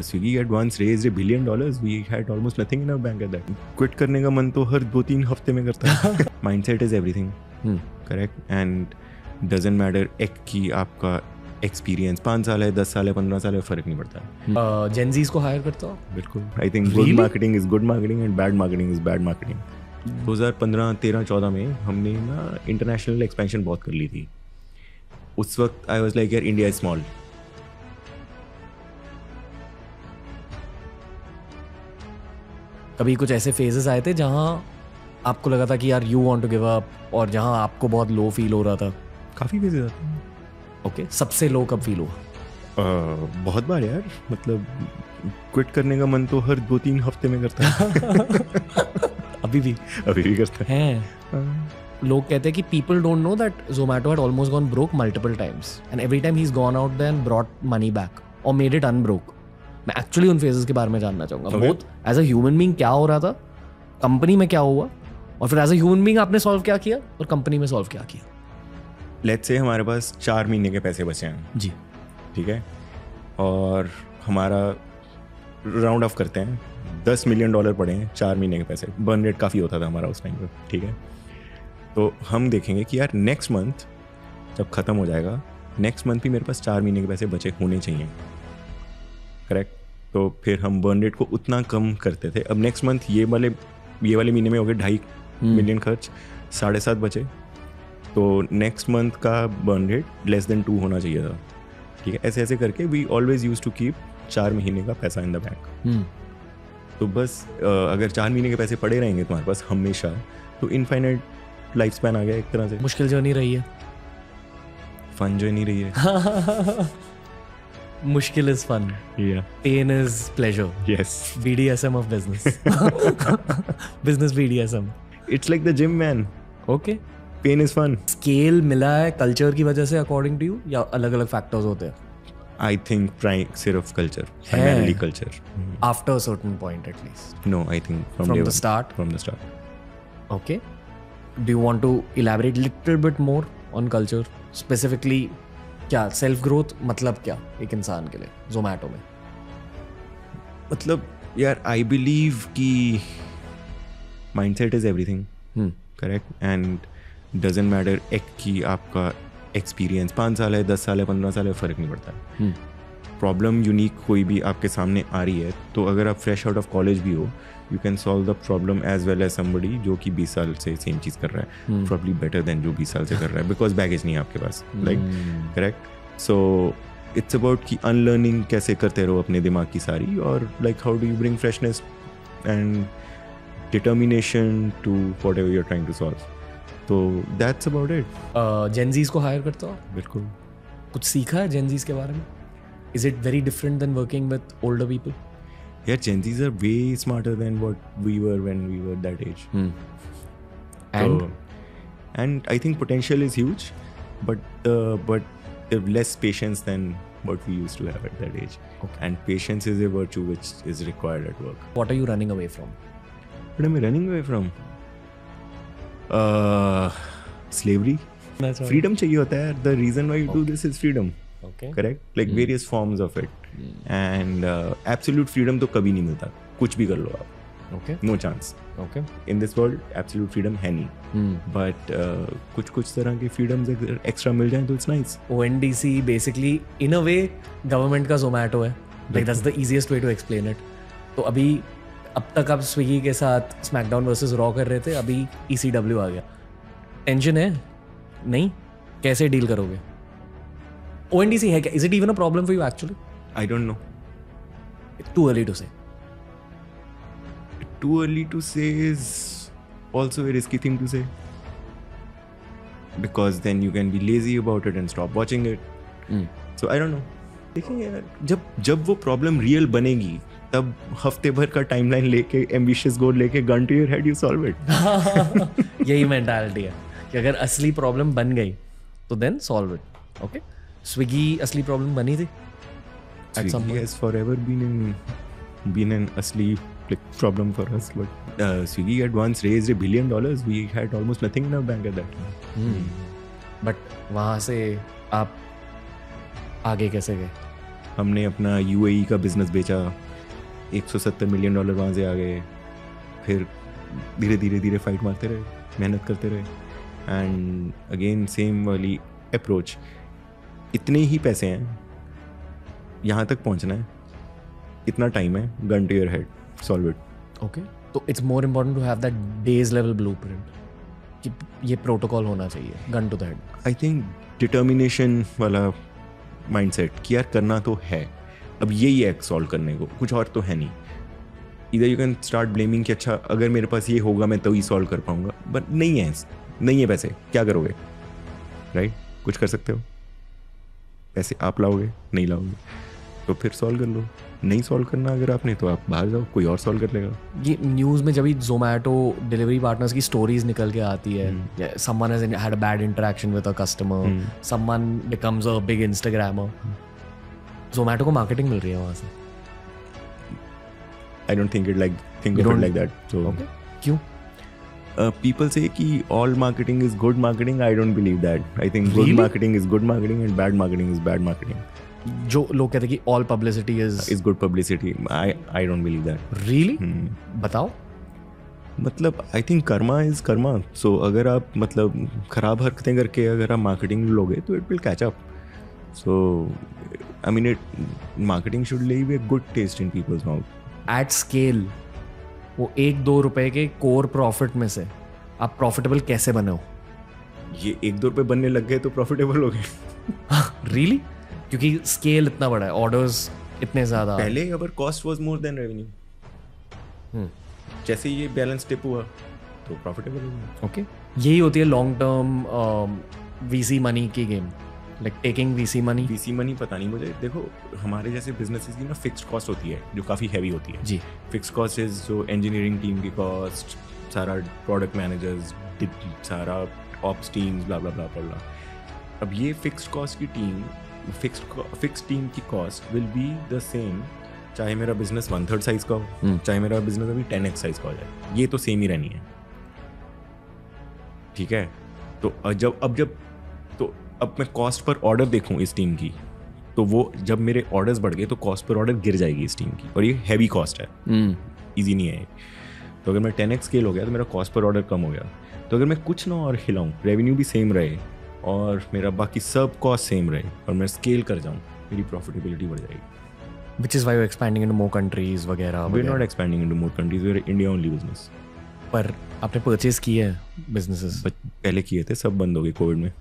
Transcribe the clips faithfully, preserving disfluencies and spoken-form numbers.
Swiggy had once raised a billion dollars. We had almost nothing in our bank at that. Quit करने का मन तो हर दो तीन हफ्ते में करता है. Mindset is everything. Hmm. Correct. And doesn't matter एक की आपका एक्सपीरियंस पाँच साल है, दस साल है, पंद्रह साल है, फर्क नहीं पड़ता. जेनजीज को हायर करता हो? बिल्कुल. I think good marketing is good marketing and bad marketing is bad marketing. दो हज़ार पंद्रह, तेरह, चौदह में हमने ना इंटरनेशनल एक्सपेंशन बहुत कर ली थी. उस वक्त आई वाज लाइक यार इंडिया इज स्मॉल. कभी कुछ ऐसे फेजेस आए थे जहाँ आपको लगा था कि यार you want to give up, और जहाँ आपको बहुत लो फील हो रहा था? काफ़ी फेजेस आते हैं. Okay okay. सबसे लो कब फील हुआ? uh, बहुत बार यार. मतलब क्विट करने का मन तो हर दो तीन हफ्ते में करता है. अभी भी अभी भी करता है. uh. लोग कहते हैं कि people don't know that Zomato had almost gone broke multiple times and every time he's gone out there and brought money back or made it unbroke. मैं एक्चुअली उन फेजेस के बारे में जानना चाहूँगा. Both as a human being क्या हो रहा था, कंपनी में क्या हुआ, और फिर एज अ ह्यूमन बीइंग आपने सॉल्व क्या किया और कंपनी में सॉल्व क्या किया. लेट्स से हमारे पास चार महीने के पैसे बचे हैं जी, ठीक है, और हमारा राउंड ऑफ करते हैं दस मिलियन डॉलर पड़े हैं, चार महीने के पैसे. बर्न रेट काफ़ी होता था हमारा उस टाइम पे, ठीक है. तो हम देखेंगे कि यार नेक्स्ट मंथ जब ख़त्म हो जाएगा, नेक्स्ट मंथ भी मेरे पास चार महीने के पैसे बचे होने चाहिए. करेक्ट. तो फिर हम बर्न रेट को उतना कम करते थे. अब नेक्स्ट मंथ ये वाले ये वाले महीने में हो गए ढाई मिलियन खर्च, साढ़े सात बचे. तो नेक्स्ट मंथ का burn rate less than two होना चाहिए था, ठीक है. ऐसे ऐसे करके we always use to keep चार महीने का पैसा इन द बैंक. तो बस अगर चार महीने के पैसे पड़े रहेंगे तुम्हारे पास हमेशा, तो इनफाइनाइट लाइफ स्पैन आ गया एक तरह से. मुश्किल जर्नी रही है, फन जर्नी रही है. मुश्किल is fun, pain is pleasure. Yes, B D S M of business. Business B D S M. It's like the gym, man. Okay. Pain is fun. Scale मिला है कल्चर की वजह से अकॉर्डिंग टू यू, या अलग अलग factors होते हैं? I think प्राइ सिर्फ culture, primarily culture. After a certain point at least. No, I think from, from the one. start. From the start. Okay. Do you want to elaborate little bit more on culture? Specifically, क्या self growth मतलब क्या एक इंसान के लिए जोमैटो में? मतलब यार आई बिलीव कि mindset is everything. Correct. And doesn't matter एक की आपका एक्सपीरियंस पाँच साल है, दस साल है, पंद्रह साल है, फ़र्क नहीं पड़ता. प्रॉब्लम यूनिक कोई भी आपके सामने आ रही है, तो अगर आप फ्रेश आउट ऑफ कॉलेज भी हो, you can solve the problem as well as somebody जो कि बीस साल से सेम चीज़ कर रहा है, प्रॉब्ली बेटर देन जो बीस साल से कर रहा है, बिकॉज बैगेज नहीं है आपके पास. Like correct. So it's about कि अनलर्निंग कैसे करते रहो अपने दिमाग की सारी, और like how do you bring freshness and determination to whatever you are trying to solve. तो दैट्स अबाउट इट. जेनजीज को हायर करता हो? बिल्कुल. कुछ सीखा है जेनजीज के बारे में? Is it very different than working with older people? Yeah, Gen Zs are way smarter than what we were when we were that age. Hmm. And so, and I think potential is huge, but uh, but they have less patience than what we used to have at that age. Okay. And patience is a virtue which is required at work. What are you running away from? What am I running away from? Uh, slavery. That's right. Freedom चाहिए होता है. The reason why you Okay. do this is freedom. Okay. Correct. Like Hmm. various forms of it. Hmm. And uh, absolute freedom तो कभी नहीं मिलता. कुछ भी कर लो आप. Okay. No chance. Okay. In this world, absolute freedom है नहीं. Hmm. But uh, कुछ कुछ तरह के freedoms अगर extra मिल जाए तो it's nice. O N D C basically in a way government का Zomato है. Like that's the easiest way to explain it. तो अभी अब तक आप स्विगी के साथ स्मैकडाउन वर्सेस रॉ कर रहे थे, अभी E C W आ गया. टेंशन है? नहीं? कैसे डील करोगे? O N D C है क्या? Is it even a problem for you actually? I don't know. It's too early to say. Too early to say is also a risky thing to say. Because then you can be lazy about it and stop watching it. Mm. So I don't know. देखिए यार, जब जब वो problem real बनेगी, तब हफ्ते भर का टाइमलाइन लेके, एम्बिशियस गोल लेके, gun to your head, you solve it. यही मेंटालिटी है कि अगर असली प्रॉब्लम बन गई तो then solve it. Okay. Swiggy असली प्रॉब्लम बनी थी? Swiggy has forever been in been an asli like problem for us. But uh, Swiggy had once raised a billion dollars. We had almost nothing in our bank at that time. Hmm. But वहाँ से आप आगे कैसे गए? हमने अपना UAE का business बेचा, एक सौ सत्तर मिलियन डॉलर वहाँ से आ गए, फिर धीरे धीरे धीरे फाइट मारते रहे, मेहनत करते रहे, एंड अगेन सेम वाली अप्रोच। इतने ही पैसे हैं, यहाँ तक पहुँचना है, इतना टाइम है, gun to your head, solve it. Okay, तो it's more important to have that days level blueprint कि ये प्रोटोकॉल होना चाहिए, gun to the head. I think determination वाला माइंडसेट कि यार करना तो है, अब यही है सॉल्व करने को, कुछ और तो है नहीं। इधर यू कैन स्टार्ट ब्लेमिंग कि अच्छा अगर मेरे पास ये होगा मैं तो ही सॉल्व कर पाऊंगा, बट नहीं है, नहीं है पैसे, क्या करोगे, राइट? कुछ कर सकते हो? पैसे आप लाओगे? नहीं लाओगे तो फिर सॉल्व कर लो। नहीं सॉल्व करना अगर आपने तो आप बाहर जाओ, कोई और सॉल्व कर लेगा। ये न्यूज़ में जब भी जोमेटो डिलीवरी पार्टनर्स की स्टोरीज निकल के आती है, someone has had a bad interaction with a customer, someone becomes a big instagrammer, Zomato को मार्केटिंग मिल रही है वहाँ से। I don't think it like think of it like that. So क्यों? पीपल से कि all marketing is good marketing, I don't believe that. I think good marketing is good marketing and bad marketing is bad marketing. जो लोग कहते हैं कि all publicity is is good publicity, I I don't believe that. Really? बताओ। मतलब I think karma is karma. So अगर आप मतलब खराब हरकतें करके अगर आप मार्केटिंग लोगे तो it will catch up. So I mean it marketing should leave a good taste in people's mouth. At scale वो एक दो रुपए के कोर प्रॉफिट में से आप प्रॉफिटेबल कैसे बने हो? ये एक दो रुपए बनने लग गए तो प्रॉफिटेबल हो गए। रियली? क्योंकि स्केल इतना बड़ा है, ऑर्डर्स इतने ज्यादा। पहले अगर cost was more than revenue, जैसे ये बैलेंस टिप हुआ तो प्रॉफिटेबल हो गया। ओके, यही होती है लॉन्ग टर्म वीसी मनी की game, like taking VC money. VC money पता नहीं मुझे। देखो हमारे जैसे बिजनेसेस की ना फिक्स्ड कॉस्ट होती है जो काफ़ी हैवी होती है जी। फिक्स्ड कॉस्ट इज जो इंजीनियरिंग टीम की कॉस्ट, सारा प्रोडक्ट मैनेजर्स, सारा ops teams, bla bla bla bla. अब ये फिक्स्ड कॉस्ट की टीम, फिक्स्ड फिक्स्ड टीम की cost will be the same, चाहे मेरा बिजनेस वन थर्ड साइज का हो, चाहे मेरा बिजनेस अभी टेन एक्स साइज का हो जाए, ये तो सेम ही रहनी है। ठीक है, तो जब अब जब तो अब मैं कॉस्ट पर ऑर्डर देखूं इस टीम की, तो वो जब मेरे ऑर्डर्स बढ़ गए तो कॉस्ट पर ऑर्डर गिर जाएगी इस टीम की, और ये हैवी कॉस्ट है, इजी नहीं है। तो अगर मैं टेन एक्स स्केल हो गया तो मेरा कॉस्ट पर ऑर्डर कम हो गया। तो अगर मैं कुछ ना और हिलाऊं, रेवेन्यू भी सेम रहे और मेरा बाकी सब कॉस्ट सेम रहे और मैं स्केल कर जाऊं, मेरी प्रॉफिटेबिलिटी बढ़ जाएगी। Which is why you're expanding into more countries वगैरह। We're not expanding into more countries, we're India only business। पर आपने परचेज किए हैं बिजनेसेस? पहले किए थे, सब बंद हो गए कोविड में।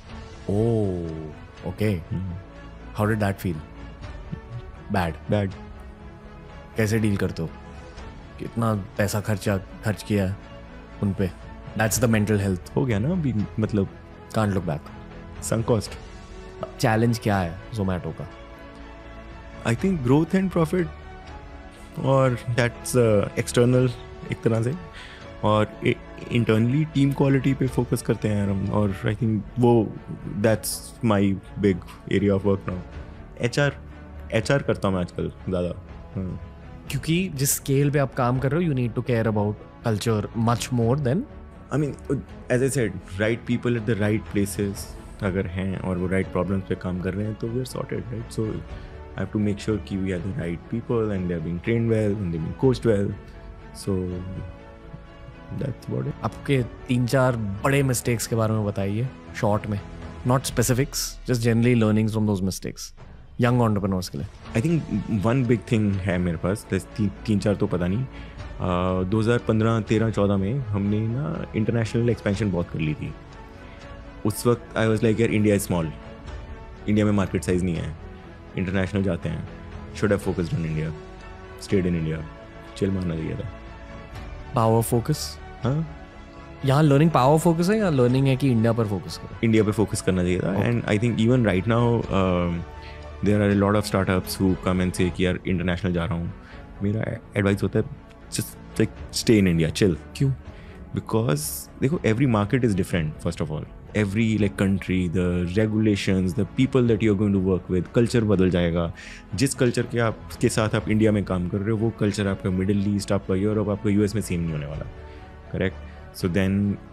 Oh okay, how did that feel? Bad? Bad. कैसे डील करते हो? कितना पैसा खर्चा खर्च किया है उन पे? That's the mental health. हो गया ना अभी, मतलब can't look back. Some cost. Challenge क्या है जोमेटो का? I think growth and profit, और दैट्स एक्सटर्नल एक तरह से, और इंटरनली टीम क्वालिटी पे फोकस करते हैं हम, और आई थिंक वो that's my big area of work now. HR HR करता हूँ मैं आजकल ज़्यादा, क्योंकि जिस स्केल पे आप काम कर रहे हो, you need to care about culture much more then, I mean as I said, right people at the right places अगर हैं और वो राइट प्रॉब्लम्स पे काम कर रहे हैं तो we are sorted, right? So I have to make sure कि we are the right people and they are being trained well and they are being coached well. So that's about it. आपके तीन चार बड़े mistakes के बारे में बताइए short में, not specifics, just generally learnings from those mistakes young entrepreneurs के लिए। I think one big thing है मेरे पास, ती, तीन चार तो पता नहीं, दो हज़ार पंद्रह तेरह चौदह में हमने ना इंटरनेशनल एक्सपेंशन बहुत कर ली थी। उस वक्त आई वॉज लाइक यार इंडिया इज स्मॉल, इंडिया में मार्केट साइज नहीं है, इंटरनेशनल जाते हैं, should have focused on India, stayed in India, chill मारना चाहिए था। Power focus? हाँ, यहाँ लर्निंग पावर फोकस है या लर्निंग है कि इंडिया पर फोकस करो? इंडिया पे फोकस करना चाहिए था। And I think even right now there are a lot of startups who come and से कि यार इंटरनेशनल जा रहा हूँ, मेरा एडवाइस होता है just like stay in India, chill. क्यों? बिकॉज देखो every market is different, first of all every like country, the regulations, the people that you're going to work with, culture बदल जाएगा। जिस कल्चर के आप के साथ आप इंडिया में काम कर रहे हो, वो कल्चर आपका मिडिल ईस्ट, आपका यूरोप, आपका यूएस में सेम नहीं होने वाला, correct? So then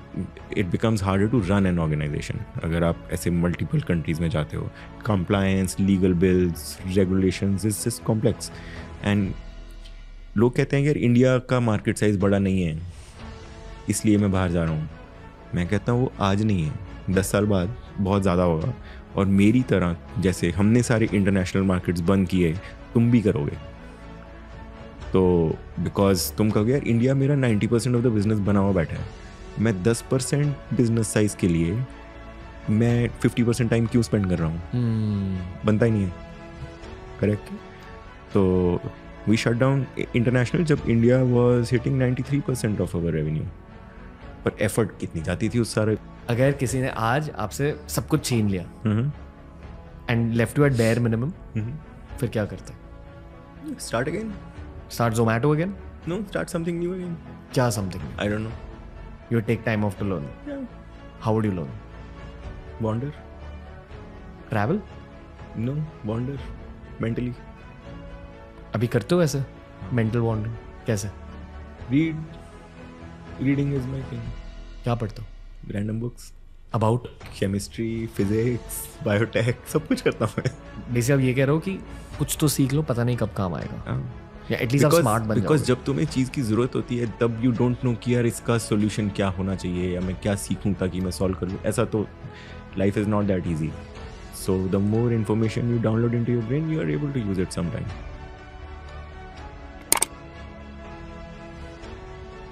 it becomes harder to run an organisation अगर आप ऐसे मल्टीपल कंट्रीज में जाते हो. Compliance, legal bills, regulations is just complex. And लोग कहते हैं कि यार इंडिया का मार्केट साइज बड़ा नहीं है इसलिए मैं बाहर जा रहा हूँ. मैं कहता हूँ वो आज नहीं है, दस साल बाद बहुत ज़्यादा होगा. और मेरी तरह जैसे हमने सारे इंटरनेशनल मार्केट्स बंद किए, तुम भी करोगे. तो बिकॉज तुम कहोगे यार इंडिया मेरा ninety percent of the business बना हुआ बैठा है, मैं दस परसेंट बिजनेस साइज के लिए मैं फिफ्टी परसेंट टाइम क्यों स्पेंड कर रहा हूँ. Hmm. बनता ही नहीं है. करेक्ट. तो वी शट डाउन इंटरनेशनल जब India was hitting ninety three percent of our revenue. पर एफर्ट कितनी जाती थी उस सारे. अगर किसी ने आज आपसे सब कुछ छीन लिया and left you at bare minimum, फिर क्या करते? Start again. Start Zomato again? No, start something new again. क्या something? I don't know. You take time off to learn. Yeah. How would you learn? Wander. Travel? No, wander. Mentally. अभी करते हो ऐसे mental wandering? कैसे? Read. Reading is my thing. क्या पढ़ते हो? Random books. About? Chemistry, physics, biotech, सब कुछ करता हूँ मैं. बेसिकली आप ये कह रहे हो कि कुछ तो सीख लो, पता नहीं कब काम आएगा. हाँ. या एटलीस्ट आप स्मार्ट बन जाओगे. बिकॉज जब तुम्हें चीज़ की ज़रूरत होती है तब यू डोंट नो कि यार इसका सोल्यूशन क्या होना चाहिए या मैं क्या सीखूं ताकि मैं सॉल्व कर लूँ. ऐसा तो life is not that easy. So the more information you download into your brain, you are able to use it some time.